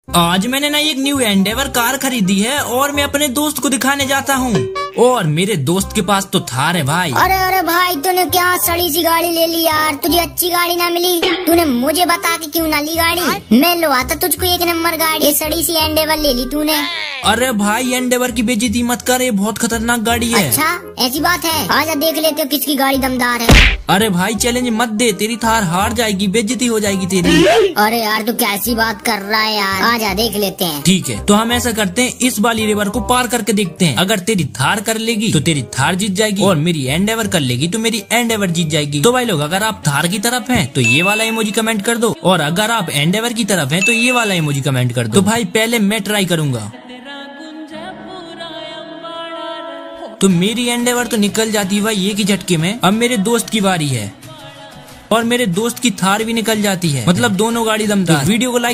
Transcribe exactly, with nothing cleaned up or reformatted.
आज मैंने ना एक न्यू एंडेवर कार खरीदी है और मैं अपने दोस्त को दिखाने जाता हूँ। और मेरे दोस्त के पास तो थार है भाई। अरे अरे भाई तूने क्या सड़ी सी गाड़ी ले ली यार, तुझे अच्छी गाड़ी ना मिली? तूने मुझे बता के क्यों ना ली गाड़ी? मैं लुभाता तुझको एक नंबर गाड़ी, ये सड़ी सी एंडेवर ले ली तूने। अरे भाई एंडेवर की बेइज्जती मत कर, ये बहुत खतरनाक गाड़ी है। अच्छा ऐसी बात है, आजा देख लेते हो किसकी गाड़ी दमदार है। अरे भाई चैलेंज मत दे, तेरी थार हार जाएगी, बेइज्जती हो जाएगी तेरी। अरे यार तू कैसी बात कर रहा है यार, आजा देख लेते हैं। ठीक है तो हम ऐसा करते हैं, इस वाली रिवर को पार करके देखते हैं। अगर तेरी थार कर लेगी तो तेरी थार जीत जाएगी और मेरी एंडेवर कर लेगी तो मेरी एंडेवर जीत जाएगी। तो भाई लोग अगर आप थार की तरफ हैं तो ये वाला इमोजी कमेंट कर दो, और अगर आप एंडेवर की तरफ हैं तो ये वाला इमोजी कमेंट कर दो। तो भाई पहले मैं ट्राई करूंगा, तो मेरी एंडेवर तो निकल जाती है भाई एक ही झटके में। अब मेरे दोस्त की बारी है और मेरे दोस्त की थार भी निकल जाती है, मतलब दोनों गाड़ी दमदार। वीडियो को लाइक